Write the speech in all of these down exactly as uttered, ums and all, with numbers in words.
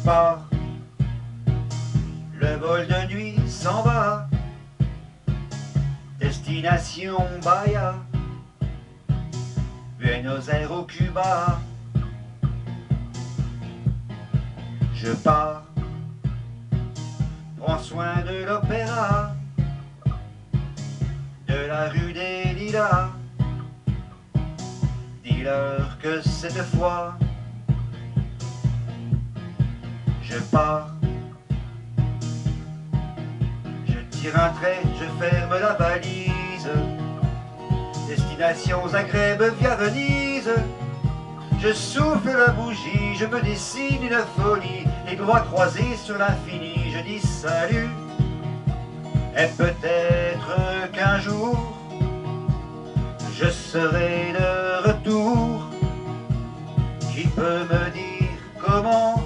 pars, le vol de nuit s'en va, destination Bahia, Buenos Aires, Cuba. Je pars, prends soin de l'opéra, de la rue des Lilas. Dis-leur que cette fois, je pars. Je tire un trait, je ferme la valise. Destination Zagreb via Venise. Je souffle la bougie, je me dessine une folie, les doigts croisés sur l'infini, je dis salut. Et peut-être qu'un jour, je serai de retour. Qui peut me dire comment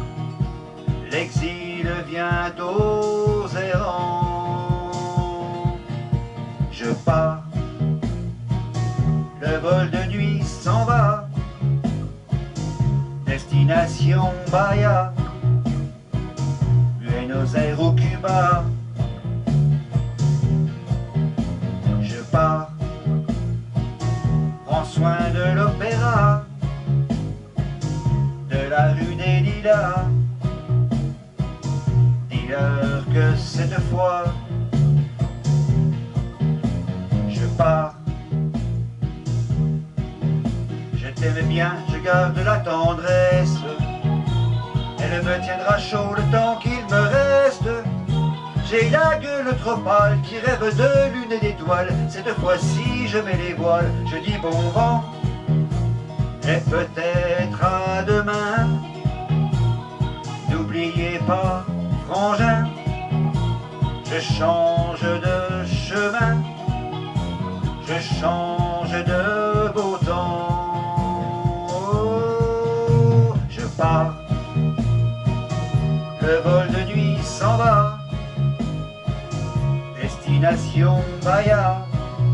l'exil vient aux errants? Je pars, le vol de nuit s'en va, destination Bahia, Buenos Aires, Cuba. Je pars, prends soin de l'opéra, de la rue des Lilas. Dis-leur que cette fois, je pars. Je t'aime bien, je garde la tendresse, elle me tiendra chaud le temps qu'il me reste. J'ai la gueule trop pâle qui rêve de lune et d'étoiles. Cette fois-ci je mets les voiles, je dis bon vent et peut-être à demain. N'oubliez pas, frangin, je change de chemin, je change de beau temps. Je pars, le vol de nuit s'en va, destination Bahia,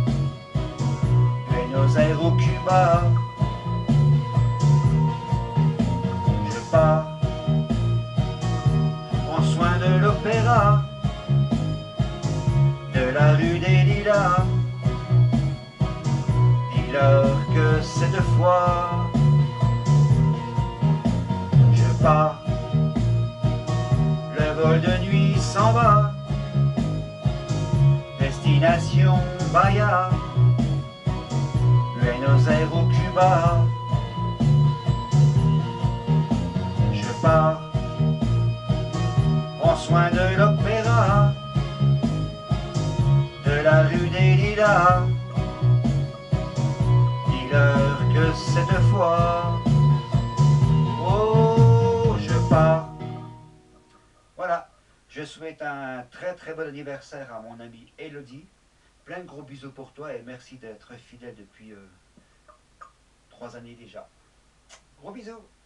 Buenos Aires, Cuba. Je pars, prends soin de l'opéra, de la rue des Lilas. Dis-leur que cette fois, je pars, le vol de nuit s'en va, destination Bahia, Buenos Aires, Cuba. Je pars, prends soin de l'opéra, de la rue des Lilas. Dis-leur que cette fois, oh, je pars. Voilà, je souhaite un très très bon anniversaire à mon amie Elodie. Plein de gros bisous pour toi et merci d'être fidèle depuis euh, trois années déjà. Gros bisous.